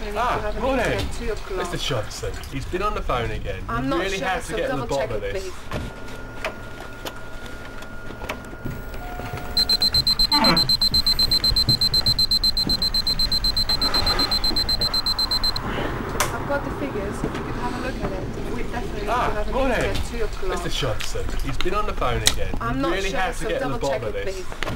definitely need to have a morning, meeting at 2 o'clock. Mr. Johnson. He's been on the phone again. I'm We not really sure, have to so get to the double check bottom of it, this. please. I've got the figures, if you could have a look at it. We definitely need to have a morning, meeting at 2 o'clock. Mr. Johnson. He's been on the phone again. I'm We not really sure, have to so get to the double check bottom of it, this. please.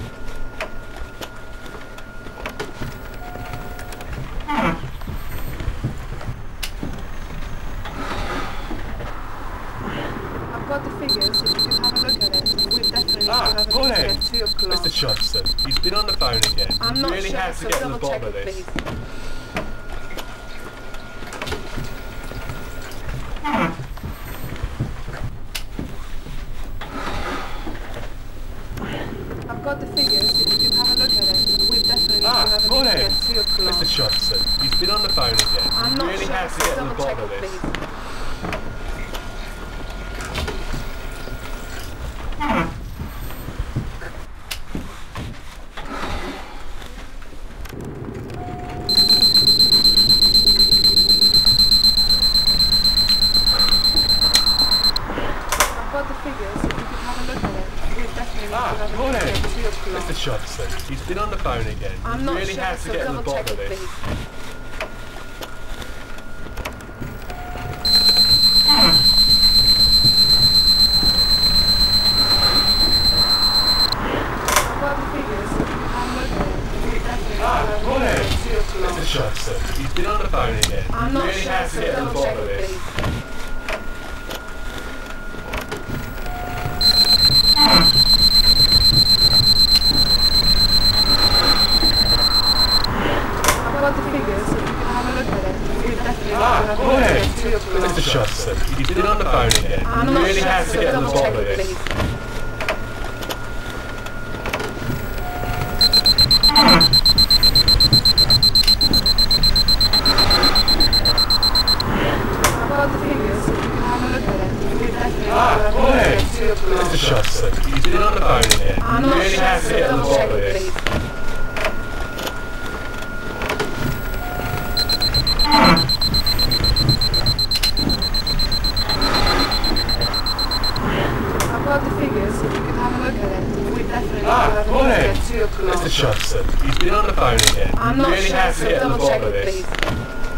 I've got the figures, if you could have a look at it. We definitely need to have a morning, meeting at 2 o'clock. Mr. Johnson. He's been on the phone again. I'm We not really sure, have to so get to the double check bottom of it, this. please. I've got the figures, if you could have a look at it. We definitely need to have a morning, meeting at 2 o'clock. Mr. Johnson. He's been on the phone again. I'm We not really sure, have to so get to the double check bottom of it, this. please. I've got the figures, if you could have a look at it. We definitely need to have a morning, meeting at 2 o'clock. Mr. Johnson. He's been on the phone again. I'm We not really sure, have to so get to the double check bottom of it, this. please. I've got the figures, if you could have a look at it. We definitely need to have a morning, meeting at 2 o'clock. Mr. Johnson. He's been on the phone again. I'm We not really sure, have to so get to the double check bottom of it, this. please. I've got the figures, if you could have a look at it. We definitely need to have a morning, meeting at 2 o'clock. Mr. Johnson. He's been on the phone again. I'm We not really sure, have to so get to the double check bottom of it, this. please. I've got the figures, if you could have a look at it. We definitely need to have a morning, meeting at 2 o'clock. Mr. Johnson. He's been on the phone again. I'm We not really sure, have to so get to the double check bottom of it, this. please. I've got the figures, if you could have a look at it. We definitely need to have a morning, meeting at 2 o'clock. Mr. Johnson. He's been on the phone again. I'm We not really sure, have to so get to the double check bottom of it, this. please.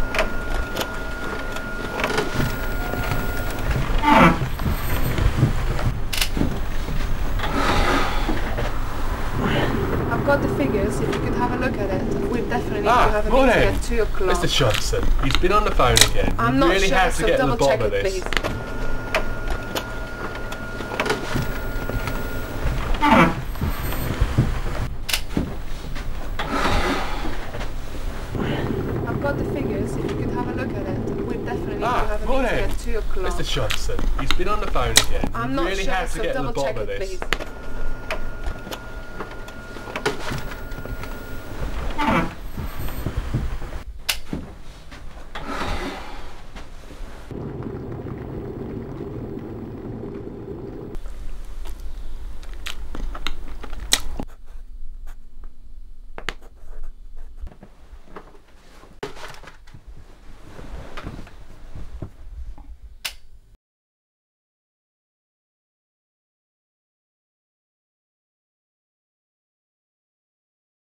I've got the figures, if you could have a look at it. We definitely need to have a meeting morning, at 2 o'clock. Mr. Johnson. He's been on the phone again. I'm We not really sure, have to so get to the double check bottom of it, this. please. I've got the figures, if you could have a look at it. We definitely need to have a morning, meeting at 2 o'clock. Mr. Johnson. He's been on the phone again. I'm We not really sure, have to so get to the double check bottom of it, this. please.